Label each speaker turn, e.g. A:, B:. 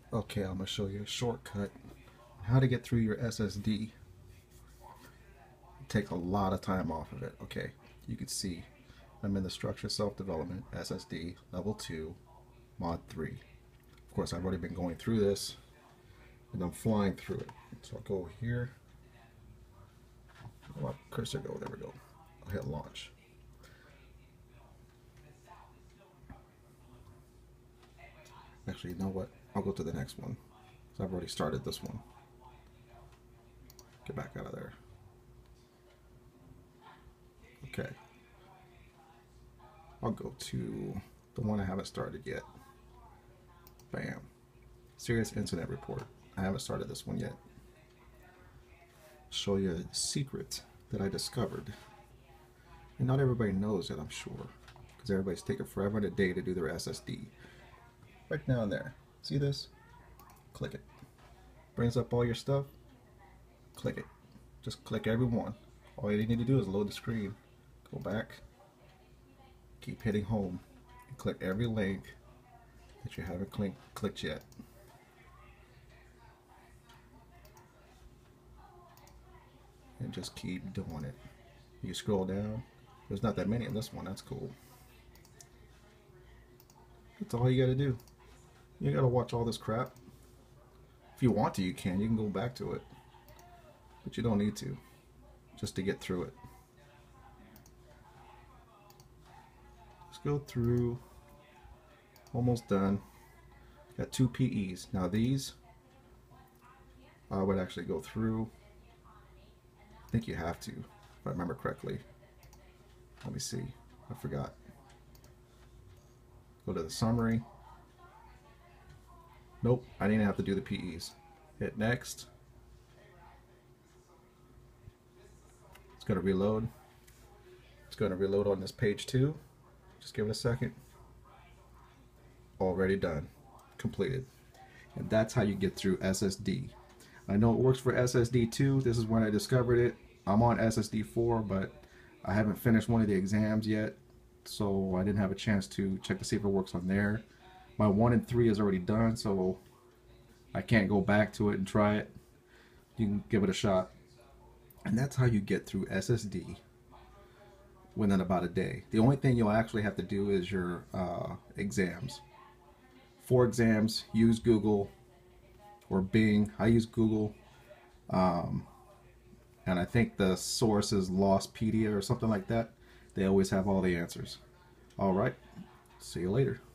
A: Okay, I'm going to show you a shortcut on how to get through your SSD. It takes a lot of time off of it. Okay, you can see I'm in the Structure Self-Development SSD Level 2 Mod 3. Of course, I've already been going through this and I'm flying through it. So I'll go here. Where my cursor go? There we go. I'll hit launch. Actually, you know what? I'll go to the next one. So I've already started this one. Get back out of there. Okay. I'll go to the one I haven't started yet. Bam. Serious incident report. I haven't started this one yet. Show you a secret that I discovered. And not everybody knows it, I'm sure. Because everybody's taking forever and a day to do their SSD. Right down there. See this? Click it. Brings up all your stuff. Click it. Just click every one. All you need to do is load the screen. Go back. Keep hitting home. And click every link that you haven't clicked yet. And just keep doing it. You scroll down. There's not that many in this one. That's cool. That's all you gotta do. You gotta watch all this crap. If you want to, you can. You can go back to it. But you don't need to. Just to get through it. Let's go through. Almost done. Got 2 PEs. Now these, I would actually go through. I think you have to, if I remember correctly. Let me see. I forgot. Go to the summary. Nope, I didn't have to do the PEs. Hit next. It's going to reload. It's going to reload on this page too. Just give it a second. Already done. Completed. And that's how you get through SSD. I know it works for SSD 2. This is when I discovered it. I'm on SSD 4, but I haven't finished one of the exams yet, so I didn't have a chance to check to see if it works on there. My 1 and 3 is already done, so I can't go back to it and try it. You can give it a shot. And that's how you get through SSD within about a day. The only thing you'll actually have to do is your exams. 4 exams, use Google or Bing. I use Google. And I think the source is Lostpedia or something like that. They always have all the answers. All right. See you later.